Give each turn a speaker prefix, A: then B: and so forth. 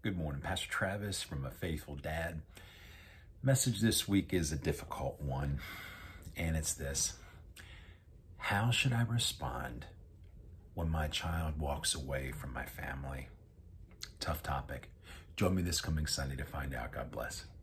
A: Good morning, Pastor Travis from A Faithful Dad. Message this week is a difficult one, and it's this. How should I respond when my child walks away from my family? Tough topic. Join me this coming Sunday to find out. God bless.